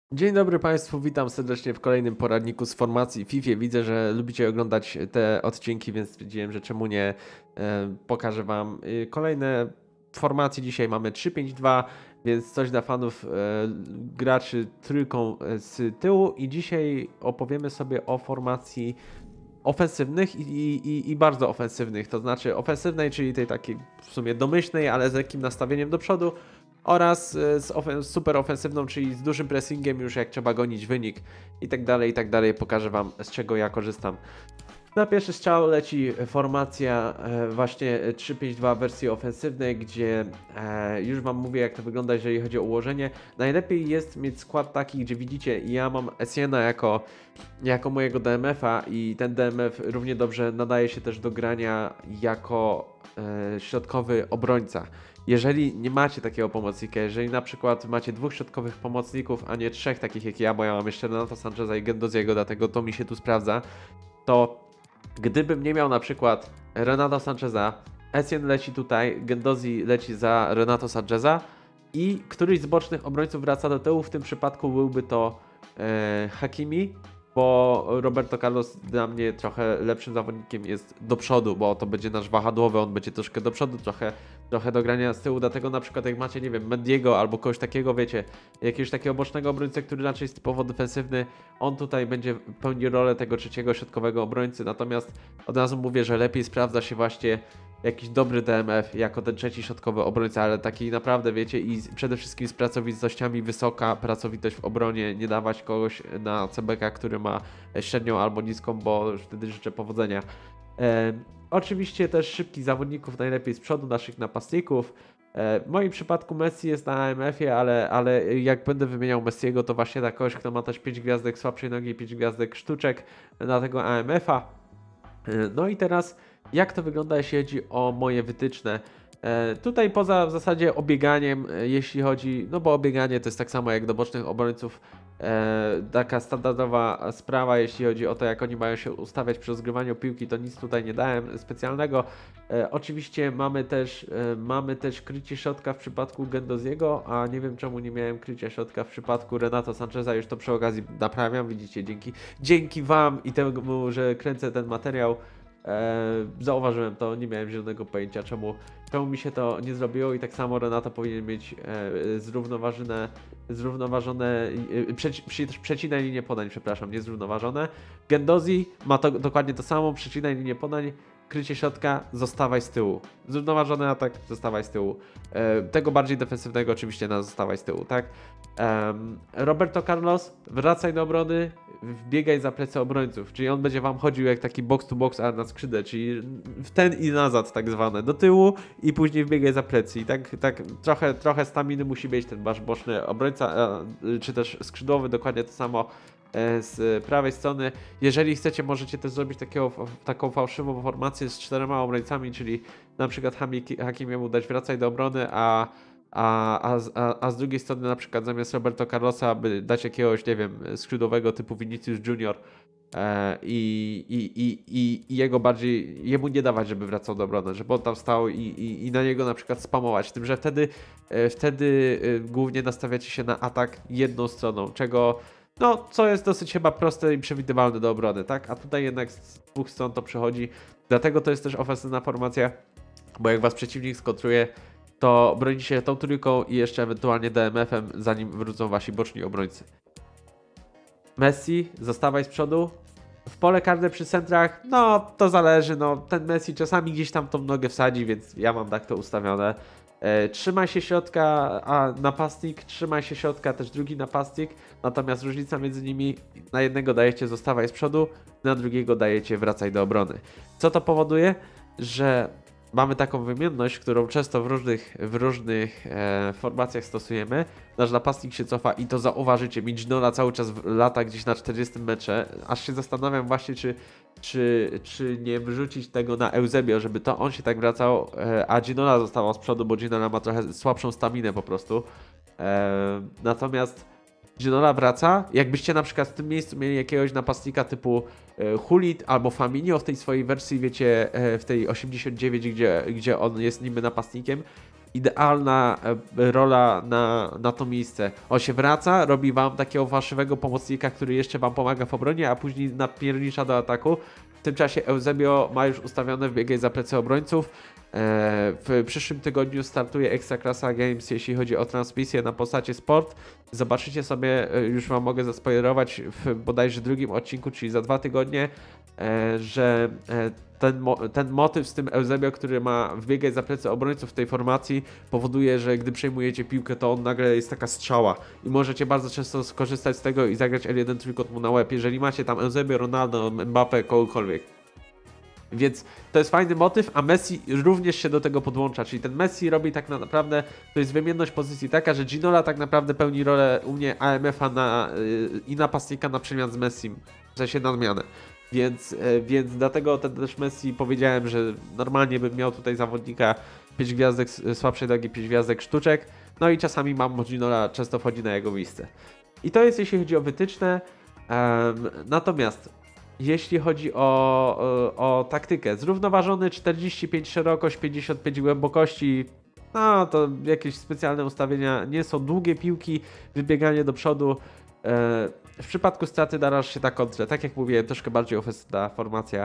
Dzień dobry Państwu, witam serdecznie w kolejnym poradniku z formacji FIFA. Widzę, że lubicie oglądać te odcinki, więc stwierdziłem, że czemu nie pokażę Wam kolejne formacje. Dzisiaj mamy 3-5-2, więc coś dla fanów graczy trójką z tyłu i dzisiaj opowiemy sobie o formacji ofensywnych i bardzo ofensywnych, to znaczy ofensywnej, czyli tej takiej w sumie domyślnej, ale z lekkim nastawieniem do przodu oraz z super ofensywną, czyli z dużym pressingiem już jak trzeba gonić wynik i tak dalej. Pokażę Wam, z czego ja korzystam. Na pierwszy strzał leci formacja właśnie 3-5-2 wersji ofensywnej, gdzie już Wam mówię, jak to wygląda, jeżeli chodzi o ułożenie. Najlepiej jest mieć skład taki, gdzie widzicie, ja mam Essiena jako mojego DMF-a i ten DMF równie dobrze nadaje się też do grania jako środkowy obrońca. Jeżeli nie macie takiego pomocnika, jeżeli na przykład macie dwóch środkowych pomocników, a nie trzech takich jak ja, bo ja mam jeszcze Renata Sancheza i Guendouziego, dlatego to mi się tu sprawdza, to gdybym nie miał na przykład Renata Sancheza, Essien leci tutaj, Guendouzi leci za Renato Sancheza i któryś z bocznych obrońców wraca do tyłu, w tym przypadku byłby to Hakimi, bo Roberto Carlos dla mnie trochę lepszym zawodnikiem jest do przodu, bo to będzie nasz wahadłowy, on będzie troszkę do przodu, trochę do grania z tyłu, dlatego na przykład jak macie, nie wiem, Mendiego albo kogoś takiego, wiecie, jakiegoś takiego bocznego obrońcę, który raczej jest typowo defensywny, on tutaj będzie pełni rolę tego trzeciego środkowego obrońcy, natomiast od razu mówię, że lepiej sprawdza się właśnie jakiś dobry DMF jako ten trzeci środkowy obrońca, ale taki naprawdę, wiecie, i przede wszystkim z pracowitościami, wysoka pracowitość w obronie, nie dawać kogoś na CBK, który ma średnią albo niską, bo wtedy życzę powodzenia. Oczywiście też szybkich zawodników, najlepiej z przodu naszych napastników. W moim przypadku Messi jest na AMF-ie, ale jak będę wymieniał Messiego, to właśnie na kogoś, kto ma też 5 gwiazdek słabszej nogi, 5 gwiazdek sztuczek na tego AMF-a. No i teraz jak to wygląda, jeśli chodzi o moje wytyczne? Tutaj poza w zasadzie obieganiem, jeśli chodzi, no bo obieganie to jest tak samo jak do bocznych obrońców, taka standardowa sprawa, jeśli chodzi o to, jak oni mają się ustawiać przy rozgrywaniu piłki, to nic tutaj nie dałem specjalnego. Oczywiście mamy też krycie środka w przypadku Guendouziego, a nie wiem czemu nie miałem krycia środka w przypadku Renato Sancheza, już to przy okazji naprawiam, widzicie, dzięki Wam i temu, że kręcę ten materiał. Zauważyłem to, nie miałem zielonego pojęcia, czemu mi się to nie zrobiło i tak samo Renato powinien mieć przecinaj linię podań, przepraszam, nie zrównoważone. Guendouzi ma to dokładnie to samo, przecinaj linię podań, krycie środka, zostawaj z tyłu. Zrównoważony atak, zostawaj z tyłu. Tego bardziej defensywnego oczywiście na zostawaj z tyłu, tak? Roberto Carlos, wracaj do obrony, wbiegaj za plecy obrońców, czyli on będzie wam chodził jak taki box to box, ale na skrzydle, czyli w ten i nazad tak zwane, do tyłu i później wbiegaj za plecy i tak trochę staminy musi mieć ten wasz boczny obrońca, czy też skrzydłowy, dokładnie to samo z prawej strony. Jeżeli chcecie, możecie też zrobić taką fałszywą formację z 4 obrońcami, czyli na przykład Hakimiemu dać wracaj do obrony, a z drugiej strony na przykład zamiast Roberto Carlosa, by dać jakiegoś, nie wiem, skrzydłowego typu Vinicius Junior i jemu nie dawać, żeby wracał do obrony, żeby on tam stał i na niego na przykład spamować, tym, że wtedy głównie nastawiacie się na atak jedną stroną, no, co jest dosyć chyba proste i przewidywalne do obrony, tak? A tutaj jednak z dwóch stron to przychodzi, dlatego to jest też ofensywna formacja, bo jak was przeciwnik skontruje, to bronicie się tą trójką i jeszcze ewentualnie DMF-em, zanim wrócą wasi boczni obrońcy. Messi, zostawaj z przodu. W pole karne przy centrach, no to zależy, no ten Messi czasami gdzieś tam tą nogę wsadzi, więc ja mam tak to ustawione. Trzymaj się środka, a napastnik, trzymaj się środka, też drugi napastnik, natomiast różnica między nimi, na jednego dajecie zostawaj z przodu, na drugiego dajecie wracaj do obrony. Co to powoduje? Że mamy taką wymienność, którą często w różnych formacjach stosujemy. Nasz napastnik się cofa i to zauważycie, Midginola cały czas lata gdzieś na 40 metrze, aż się zastanawiam właśnie, czy nie wrzucić tego na Eusebio, żeby to on się tak wracał, a Ginola została z przodu, bo Ginola ma trochę słabszą staminę po prostu. Natomiast Ginola wraca. Jakbyście na przykład w tym miejscu mieli jakiegoś napastnika typu Hulit albo Firmino w tej swojej wersji, wiecie, w tej 89, gdzie on jest niby napastnikiem, idealna rola na to miejsce. On się wraca, robi wam takiego waszego pomocnika, który jeszcze wam pomaga w obronie, a później napiernicza do ataku. W tym czasie Eusebio ma już ustawione wbiegaj za plecy obrońców. W przyszłym tygodniu startuje Ekstraklasa Games, jeśli chodzi o transmisję na Polsacie Sport. Zobaczycie sobie, już wam mogę zaspoilerować w bodajże drugim odcinku, czyli za 2 tygodnie, że ten motyw z tym Eusebio, który ma wbiegać za plecy obrońców w tej formacji, powoduje, że gdy przejmujecie piłkę, to on nagle jest taka strzała i możecie bardzo często skorzystać z tego i zagrać L1 trójkąt mu na łeb, jeżeli macie tam Eusebio, Ronaldo, Mbappé, kogokolwiek. Więc to jest fajny motyw, a Messi również się do tego podłącza, czyli ten Messi robi tak naprawdę, to jest wymienność pozycji taka, że Ginola tak naprawdę pełni rolę u mnie AMF-a i napastnika na przemian z Messim, w sensie na zmianę. Więc dlatego też Messi powiedziałem, że normalnie bym miał tutaj zawodnika 5 gwiazdek słabszej nogi, 5 gwiazdek sztuczek, no i czasami Ginola często wchodzi na jego miejsce. I to jest jeśli chodzi o wytyczne, natomiast jeśli chodzi o taktykę, zrównoważony 45 szerokość, 55 głębokości, no to jakieś specjalne ustawienia, nie są długie piłki, wybieganie do przodu. W przypadku straty darasz się na kontrze, tak jak mówiłem, troszkę bardziej ofensywna formacja,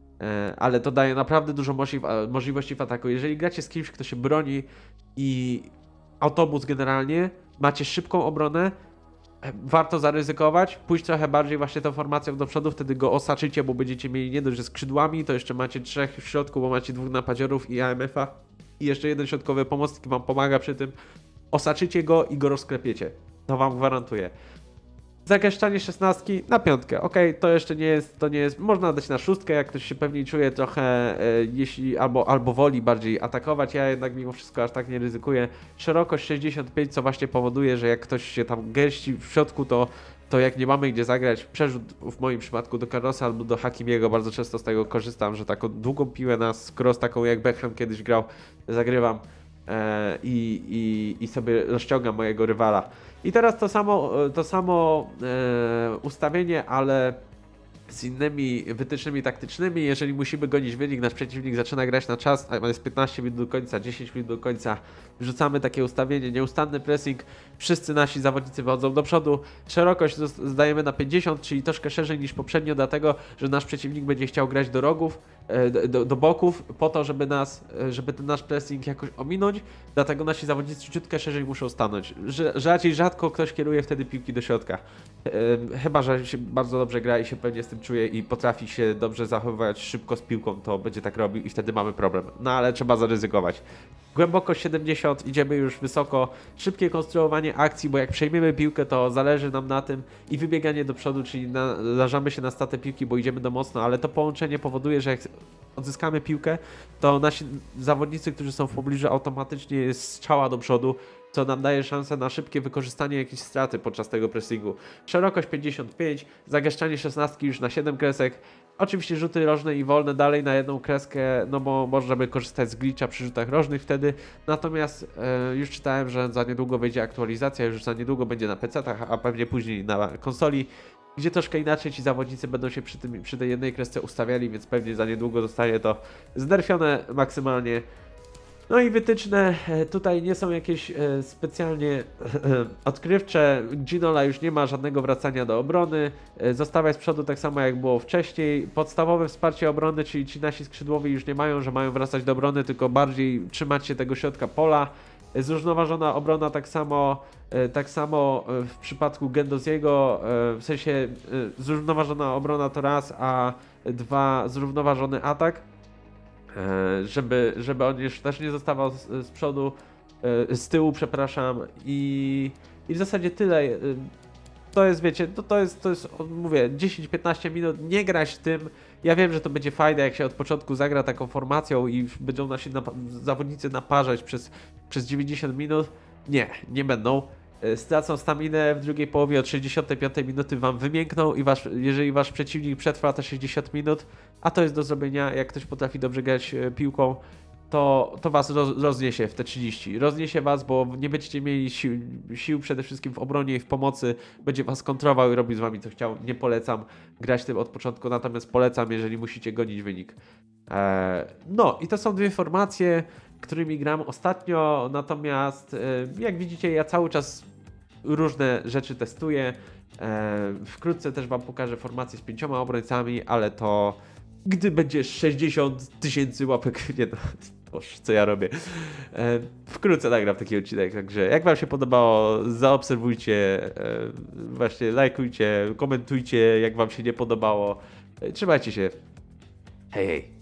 ale to daje naprawdę dużo możliwości w ataku. Jeżeli gracie z kimś, kto się broni i autobus generalnie, macie szybką obronę, warto zaryzykować, pójść trochę bardziej właśnie tą formacją do przodu, wtedy go osaczycie, bo będziecie mieli nie dość, że skrzydłami, to jeszcze macie 3 w środku, bo macie 2 napadziorów i AMF-a i jeszcze jeden środkowy pomocnik wam pomaga przy tym. Osaczycie go i go rozklepiecie. To wam gwarantuję. Zagęszczanie 16 na 5. Ok, to jeszcze nie jest, można dać na 6, jak ktoś się pewniej czuje trochę, jeśli albo woli bardziej atakować, ja jednak mimo wszystko aż tak nie ryzykuję. Szerokość 65, co właśnie powoduje, że jak ktoś się tam gęści w środku, to jak nie mamy gdzie zagrać, przerzut w moim przypadku do Carlosa albo do Hakimiego, bardzo często z tego korzystam, że taką długą piłę na cross, taką jak Beckham kiedyś grał, zagrywam i sobie rozciągam mojego rywala. I teraz to samo ustawienie, ale z innymi wytycznymi taktycznymi. Jeżeli musimy gonić wynik, nasz przeciwnik zaczyna grać na czas, a jest 15 minut do końca, 10 minut do końca, wrzucamy takie ustawienie, nieustanny pressing, wszyscy nasi zawodnicy wychodzą do przodu, szerokość zdajemy na 50, czyli troszkę szerzej niż poprzednio, dlatego, że nasz przeciwnik będzie chciał grać do rogów, do boków, po to, żeby ten nasz pressing jakoś ominąć, dlatego nasi zawodnicy ciutkę szerzej muszą stanąć. Rzadko ktoś kieruje wtedy piłki do środka. Chyba że się bardzo dobrze gra i się pewnie z tym czuje i potrafi się dobrze zachowywać szybko z piłką, to będzie tak robił i wtedy mamy problem. No ale trzeba zaryzykować. Głębokość 70, idziemy już wysoko, szybkie konstruowanie akcji, bo jak przejmiemy piłkę, to zależy nam na tym i wybieganie do przodu, czyli narażamy się na stratę piłki, bo idziemy do mocno, ale to połączenie powoduje, że jak odzyskamy piłkę, to nasi zawodnicy, którzy są w pobliżu, automatycznie jest strzała do przodu, co nam daje szansę na szybkie wykorzystanie jakiejś straty podczas tego pressingu. Szerokość 55, zagęszczanie 16 już na 7 kresek. Oczywiście rzuty rożne i wolne dalej na jedną kreskę, no bo możemy korzystać z glitcha przy rzutach rożnych wtedy. Natomiast już czytałem, że za niedługo wyjdzie aktualizacja, już za niedługo będzie na PC-tach, a pewnie później na konsoli, gdzie troszkę inaczej ci zawodnicy będą się przy tej jednej kresce ustawiali, więc pewnie za niedługo zostanie to znerfione maksymalnie. No i wytyczne tutaj nie są jakieś specjalnie odkrywcze. Ginola już nie ma żadnego wracania do obrony. Zostawia z przodu tak samo jak było wcześniej. Podstawowe wsparcie obrony, czyli ci nasi skrzydłowi już nie mają, że mają wracać do obrony, tylko bardziej trzymać się tego środka pola. Zrównoważona obrona tak samo w przypadku Guendouziego, w sensie zrównoważona obrona to raz, a dwa zrównoważony atak. Żeby on już też nie zostawał z przodu, z tyłu, przepraszam, i w zasadzie tyle. To jest, wiecie, to jest, mówię, 10-15 minut, nie grać tym. Ja wiem, że to będzie fajne, jak się od początku zagra taką formacją i będą nasi zawodnicy naparzać przez 90 minut. Nie będą. Stracą staminę w drugiej połowie, od 65 minuty wam wymiękną i jeżeli wasz przeciwnik przetrwa te 60 minut, a to jest do zrobienia, jak ktoś potrafi dobrze grać piłką, to was rozniesie w te 30. Rozniesie was, bo nie będziecie mieli sił przede wszystkim w obronie i w pomocy, będzie was kontrował i robił z wami co chciał. Nie polecam grać tym od początku, natomiast polecam, jeżeli musicie gonić wynik. No i to są dwie formacje. którymi gram ostatnio, natomiast jak widzicie, ja cały czas różne rzeczy testuję. Wkrótce też wam pokażę formację z 5 obrońcami, ale to gdy będzie 60 000 łapek, nie no, boże, co ja robię. Wkrótce nagram taki odcinek, także jak wam się podobało, zaobserwujcie, właśnie lajkujcie, komentujcie, jak wam się nie podobało. Trzymajcie się. Hej, hej.